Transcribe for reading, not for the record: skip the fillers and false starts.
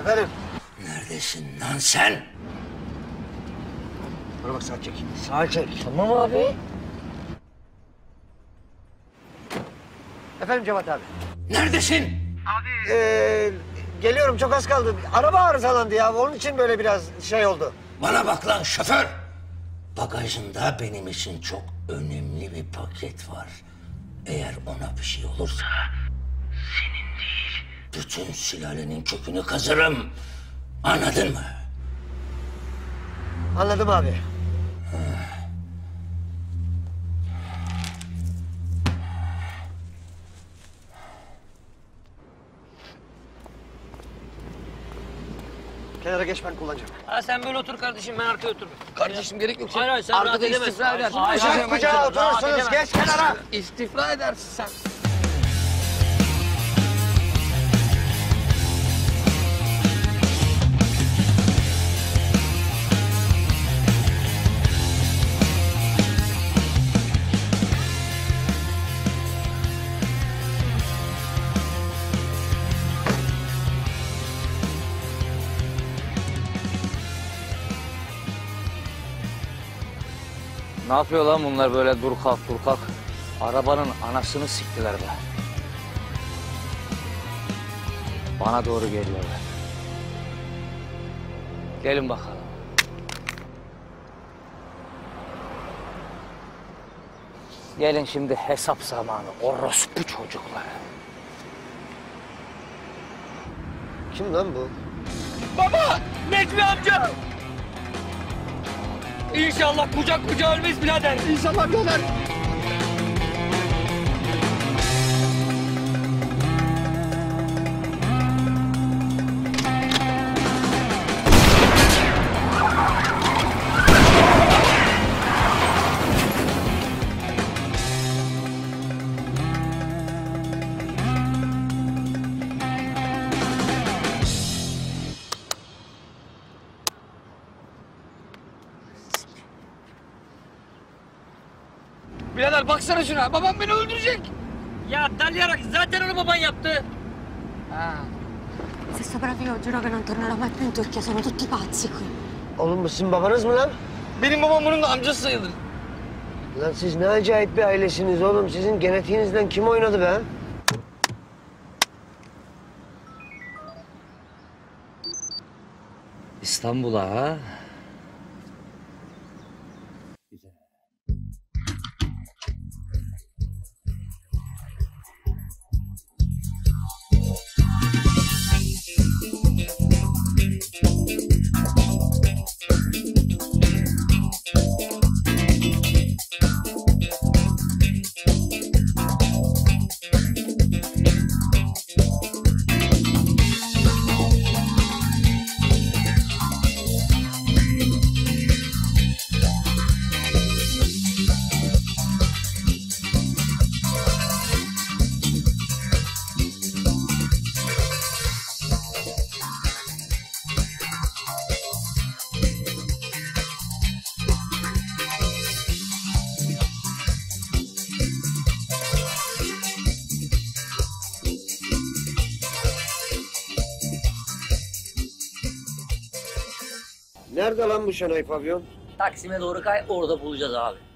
Efendim? Neredesin lan sen? Bana bak, sağa çek. Sağa çek. Tamam abi. Efendim Cevat abi. Neredesin? Abi. Geliyorum, çok az kaldı. Araba arızalandı ya. Onun için böyle biraz şey oldu. Bana bak lan şoför. Bagajında benim için çok önemli bir paket var. Eğer ona bir şey olursa senin değil, bütün sülalenin kökünü kazırım. Anladın mı? Anladım abi. Kenara geç, ben kullanacağım. Ha sen böyle otur kardeşim, ben arkaya otururum. Kardeşim gerek yok. Hayır hayır, sen Arkada rahat edemezsin. istifra edersin. Hayır, Kucak hayır, kucağa rahat oturursunuz. edemezsin. Geç kenara. İstifra edersin sen. Ne yapıyor lan bunlar böyle dur kalk? Arabanın anasını siktiler be. Bana doğru geliyorlar. Gelin bakalım. Gelin şimdi hesap zamanı orospu çocuklar. Kim lan bu? Baba! Necmi amca! İnşallah kucak kucağa ölmeyiz birader. İnşallah birader. Birader baksana şuna. Babam beni öldürecek. Ya dalyarak zaten onu baban yaptı. Ha. Se sopravvivo giuro che non tornerò mai più in Turchia, sono tutti pazzi qui. Oğlum bu sizin babanız mı lan? Benim babam bunun da amcası sayılır. Lan siz ne acayip bir ailesiniz oğlum. Sizin genetiğinizden kim oynadı be? İstanbul'a ha? Nerede lan bu Şenay Pavyon? Taksim'e doğru kay, orada bulacağız abi.